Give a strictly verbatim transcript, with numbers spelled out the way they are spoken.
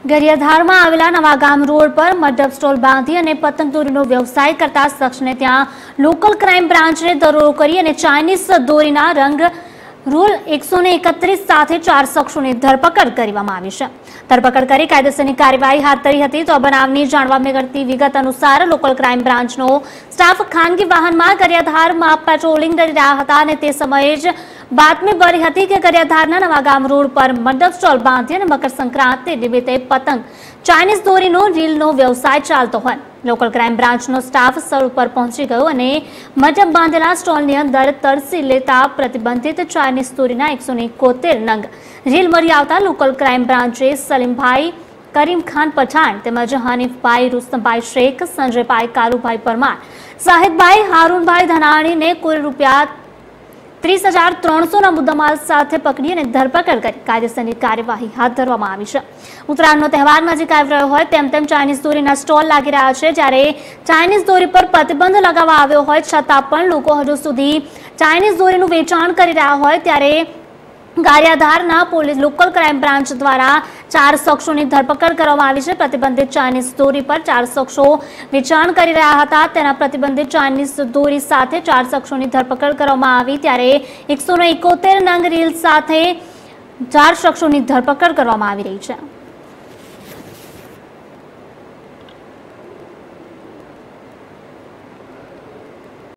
ગરિયાધારમાં આવેલા નવાગામ રોડ પર મડબ સ્ટોલ બાંધી અને પતંગદોરીનો વ્યવસાય કરતા શખ્સને ત્યાં લોકલ ક્રાઇમ બ્રાન્ચને દરોડો કરી અને ચાઇનીઝ દોરીના રંગ રૂલ એકસો એકત્રીસ સાથે ચાર શખ્સોની ધરપકડ કરવામાં આવી છે. ધરપકડ કરી કાયદેસરની કાર્યવાહી હાથ ધરી હતી. તો બનાવની જાણવા મળતી વિગત અનુસાર લોકલ ક્રાઇમ બ્રાન્ચનો સ્ટાફ ખાનગી વાહનમાં ગરિયાધારમાં પેટ્રોલિંગ કરી રહ્યા હતા અને તે સમયે જ બાતમી મળી હતી કે ગરિયાધારના નવાગામ રોડ પર મડબ સ્ટોલ બાંધી અને મકર સંક્રાંતિ નિમિત્તે પતંગ ચાઇનીઝ દોરીનો રીલનો વ્યવસાય ચાલતો હોય. લોકલ ક્રાઇમ બ્રાન્ચનો સ્ટાફ સ્થળ ઉપર પહોંચી ગયો અને મડબ બાંધેલા સ્ટોલની અંદર તરસી લેતા પ્રતિબંધિત ચાઇનીઝ દોરીના એકસો એકોતેર નંગ રીલ મળી આવતા લોકલ ક્રાઇમ બ્રાન્ચે સલીમભાઈ કરીમ ખાન પઠાણ તેમજ હનીફભાઈ રુસ્તમભાઈ શેખ, સંજયભાઈ કાલુભાઈ પરમાર, સાહિદભાઈ હારૂનભાઈ ધનાણીને કુલ રૂપિયા ત્રીસ હજાર ત્રણસોના મુદ્દામાલ સાથે પકડી અને ધરપકડ કરી કાયદેસરની કાર્યવાહી હાથ ધરવામાં આવી છે. ઉત્તરાયણનો તહેવાર નજીક આવી રહ્યો હોય તેમ તેમ ચાઇનીઝ દોરીના સ્ટોલ લાગી રહ્યા છે. જ્યારે ચાઇનીઝ દોરી પર પ્રતિબંધ લગાવવામાં આવ્યો હોય છતાં પણ લોકો હજુ સુધી ચાઇનીઝ દોરીનું વેચાણ કરી રહ્યા હોય ત્યારે ગારિયાધારના પોલીસ લોકલ ક્રાઇમ બ્રાન્ચ દ્વારા ચાર શખ્સોની ધરપકડ કરવામાં આવી છે. પ્રતિબંધિત ચાઇનીઝ દોરી પર ચાર શખ્સો વેચાણ કરી રહ્યા હતા. તેના પ્રતિબંધિત ચાઇનીઝ દોરી સાથે ચાર શખ્સોની ધરપકડ કરવામાં આવી ત્યારે એકસો એકોતેર નંગ રીલ સાથે ચાર શખ્સોની ધરપકડ કરવામાં આવી રહી છે.